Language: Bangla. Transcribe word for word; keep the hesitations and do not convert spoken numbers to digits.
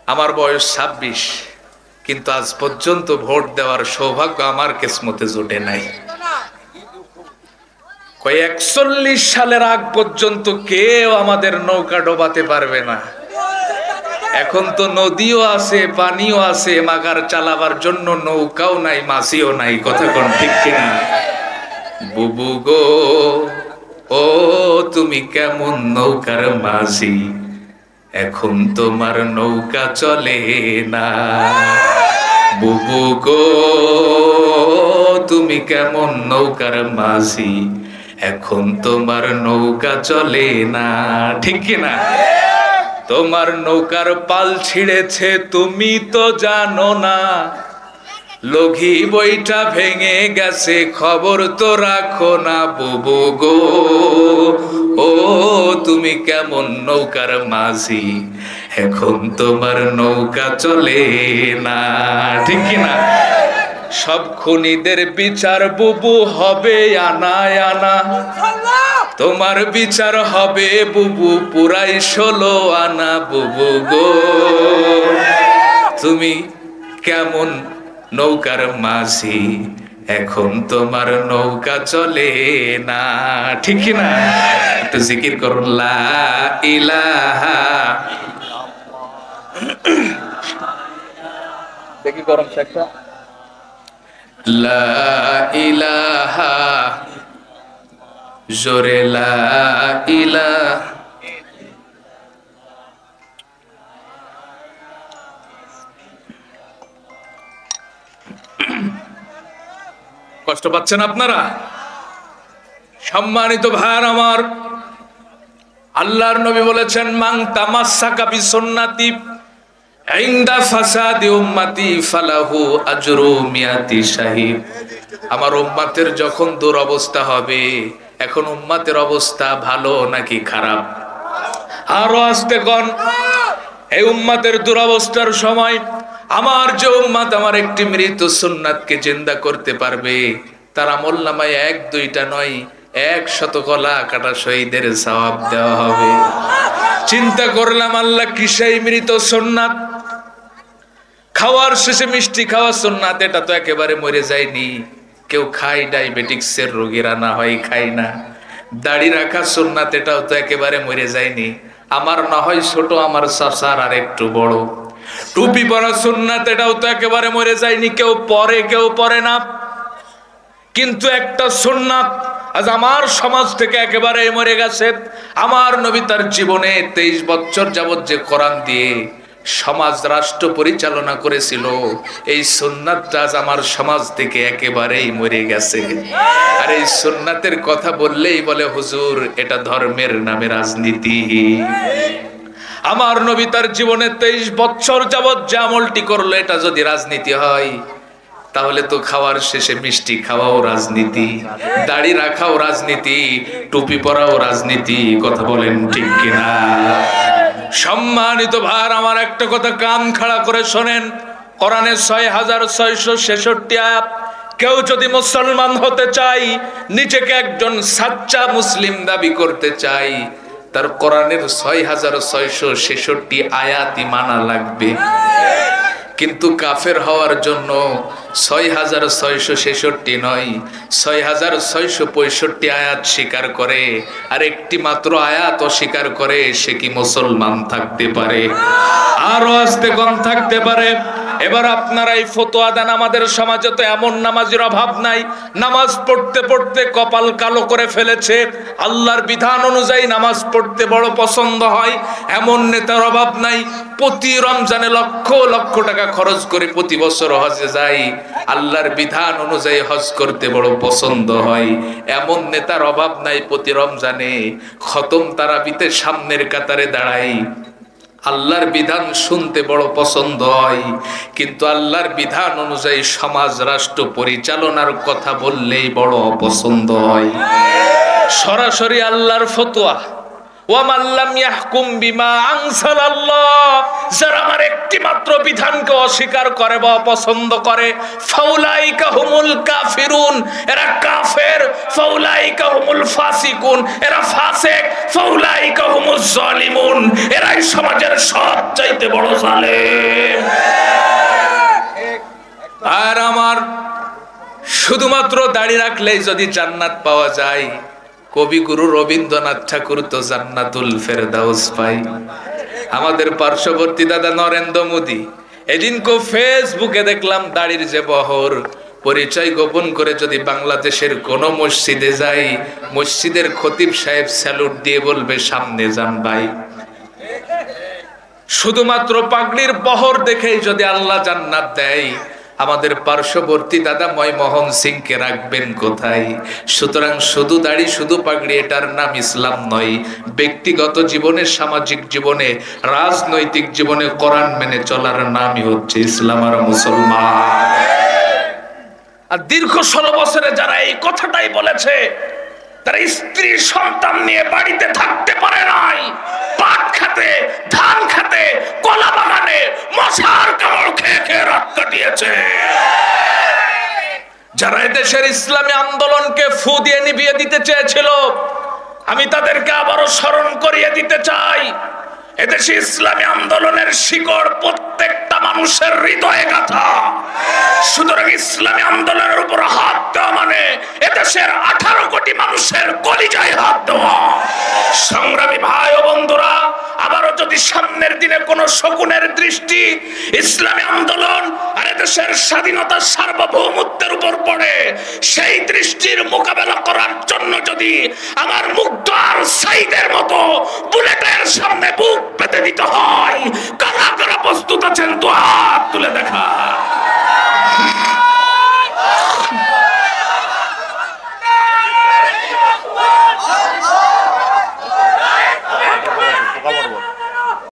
আমার বয়স ছাব্বিশ, কিন্তু আজ পর্যন্ত ভোট দেওয়ার সৌভাগ্য আমার কিসমতে জোটে নাই। কয় একচল্লিশ সালের আগ পর্যন্ত কেউ আমাদের নৌকা ডোবাতে পারবে না। এখন তো নদীও আছে, পানিও আছে, মাগার চালাবার জন্য নৌকাও নাই, মাছিও নাই। কথা কোন ঠিক কিনা? বুবু গো, ও তুমি কেমন নৌকার মাঝি, এখন তোমার নৌকা চলে না। বুবু গো, তুমি কেমন নৌকার মাঝি, এখন তোমার নৌকা চলে না। ঠিক কিনা? তোমার নৌকার পাল ছিঁড়েছে তুমি তো জানো না, লগি বইটা ভেঙে গেছে খবর তো রাখো না। বুবু গো, ও তুমি কেমন নৌকার মাঝি, এখন তোমার নৌকা চলে না। ঠিক কিনা? সব খুনিদের বিচার বুবু হবে আনা আনা, তোমার বিচার হবে বুবু পুরাই ষোলো আনা। বুবু গো, তুমি কেমন নৌকার মাঝি, এখন তোমার নৌকা চলে না। ঠিক না? একটু জিকির করুন, লা ইলাহা। দেখি গরম একটা, লা ইলাহা, জোরে লা ইলাহা। কষ্ট পাচ্ছেন আপনারা? সম্মানিত ভাইয়ার আমার, আল্লাহর নবী বলেছেন, মান তামাসসাকা বিসুন্নতি ইনদা ফাসাদি উম্মতি ফালাহু আজরু মিয়াতি শাহীদ। আমার উম্মতের যখন দুরবস্থা হবে, এখন উম্মতের অবস্থা ভালো নাকি খারাপ? আরো আস্তে কোন, এই উম্মতের দুরবস্থার সময় আমার যে উম্মত আমার একটি মৃত সুন্নাতকে জিন্দা করতে পারবে, তার আমলনামায় এক দুইটা নয়, এক শত কলা কাটা শহীদের সওয়াব দেওয়া হবে। চিন্তা করলাম, আল্লাহ কি সেই মৃত সুন্নাত? খাওয়ার শেষে মিষ্টি খাওয়া সুন্নাত, এটা তো একেবারে মরে যায়নি। কেউ খায়, ডায়াবেটিক্সের রোগীরা না হয় খায় না। দাড়ি রাখা সুন্নাত, এটাও তো একেবারে মরে যায়নি। আমার না হয় ছোট, আমার চাচার আর একটু বড়। টুপি পরা সুন্নাত, এটাও তো একেবারে মরে যায়নি। কেউ পরে, কেউ পরে না। কিন্তু একটা সুন্নাত আজ আমার সমাজ থেকে একেবারে মরে গেছে। আমার নবী তার জীবনে তেইশ বছর যাবত যে কোরআন দিয়ে সমাজ রাষ্ট্র পরিচালনা করেছিল, এই সুন্নাতটা আজ আমার সমাজ থেকে একেবারেই মরে গেছে। আর এই সুন্নাতের কথা বললেই বলে, হুজুর এটা ধর্মের নামে রাজনীতি। আমার নবী তার জীবনে তেইশ বছর যাবত যে আমলটি করলো, এটা যদি রাজনীতি হয়, তাহলে তো খাওয়ার শেষে মিষ্টি খাওয়াও রাজনীতি, দাড়ি রাখাও রাজনীতি, টুপি পরাও রাজনীতি। কথা বলেন ঠিক কিনা? সম্মানিত ভাইরা আমার, একটা কথা কান খাড়া করে শোনেন। কোরআনের ছয় হাজার ছয়শো ছেষট্টি আয়াত। কেউ যদি মুসলমান হতে চাই, নিজেকে একজন সাচ্চা মুসলিম দাবি করতে চাই, তার কোরআনের ছয় হাজার ছয়শো ছেষট্টি আয়াতই মানা লাগবে। কিন্তু কাফের হওয়ার জন্য ছয় হাজার ছয়শো ছেষট্টি নয়, ছয় হাজার ছয়শো পঁয়ষট্টি আয়াত স্বীকার করে, আর একটি মাত্র আয়াত অস্বীকার করে, সে কি মুসলমান থাকতে পারে? আরো আস্তে কম থাকতে পারে। এবার আপনারা এই ফতোয়া দেন, আমাদের সমাজে তো এমন নামাজের অভাব নাই, নামাজ পড়তে পড়তে কপাল কালো করে ফেলেছে, আল্লাহর বিধান অনুযায়ী নামাজ পড়তে বড় পছন্দ হয়, এমন নেতার অভাব নাই। প্রতি রমজানে লক্ষ লক্ষ টাকা খরচ করে প্রতি বছর হজে যায়, আল্লাহর বিধান অনুযায়ী হজ করতে বড় পছন্দ হয়, এমন নেতার অভাব নাই। প্রতি রমজানে খতম তারাবিতে সামনের কাতারে দাঁড়াই, আল্লাহর বিধান শুনতে বড় পছন্দ হয়। কিন্তু আল্লাহর বিধান অনুযায়ী সমাজ রাষ্ট্র পরিচালনার কথা বললেই বড় অপছন্দ হয়। সরাসরি আল্লাহর ফতোয়া, ওয়া মান লাম ইয়াহকুম বিমা আনজালাল্লাহ, যারা আমার একটি মাত্র বিধান বিধানকে অস্বীকার করে বা অপছন্দ করে, ফাউলাইকা হুমুল কাফিরুন, এরা কাফের, ফাউলাইকা হুমুল ফাসিকুন, এরা ফাসিক, ফাউলাইকা হুমুজ জালিমুন, এরাই সমাজের সবচাইতে বড় জালেম। আর আমার শুধুমাত্র দাড়ি রাখলেই যদি জান্নাত পাওয়া যায়, কবিগুরু রবীন্দ্রনাথ ঠাকুর তো জান্নাতুল ফেরদাউস পাই। আমাদের পার্শ্ববর্তী দাদা নরেন্দ্র মোদী, এদিনকে ফেসবুকে দেখলাম দাড়ির যে বহর, পরিচয় গোপন করে যদি বাংলাদেশের কোন মসজিদে যাই, মসজিদের খতিব সাহেব স্যালুট দিয়ে বলবে সামনে যান ভাই। শুধুমাত্র পাগড়ির বহর দেখেই যদি আল্লাহ জান্নাত দেয়, আমাদের পার্শ্ববর্তী দাদা ময়মোহন সিংকে রাখবেন কোথায়? সুতরাং শুধু দাড়ি শুধু পাগড়ি এটার নাম ইসলাম নয়। ব্যক্তিগত জীবনে, সামাজিক জীবনে, রাজনৈতিক জীবনে কোরআন মেনে চলার নামই হচ্ছে ইসলাম আর মুসলমান। আর দীর্ঘ ষোলো বছরে যারা এই কথাটাই বলেছে, তারা স্ত্রী সন্তান নিয়ে বাড়িতে থাকতে পারে নাই, পাট খেতে, ধান খেতে, কলা বাগানে মশার কামড় খেয়ে খেয়ে রাত কাটিয়েছে। যারা এদেশের ইসলামী আন্দোলনকে ফু দিয়ে নিভিয়ে দিতে চেয়েছিল, আমি তাদেরকে আবারও স্মরণ করিয়ে দিতে চাই, এদেশে ইসলামী আন্দোলনের শিকড় প্রত্যেকটা মানুষের হৃদয়ে গাঁথা। সুতরাং ইসলামী আন্দোলনের উপর হাত দেওয়া মানে এদেশের আঠারো কোটি মানুষের কলিজায় হাত দেওয়া। সংগ্রামী ভাই ও বন্ধুরা, আবারও যদি সামনের দিনে কোন শকুনের দৃষ্টি ইসলামী আন্দোলন আর এদেশের স্বাধীনতা সার্বভৌমত্বের উপর পড়ে, সেই দৃষ্টির মোকাবেলা করার জন্য যদি আমার মুগ্ধ আর সাইদের মতো বুলেটের সামনে বুক পেতে দিতে হয়,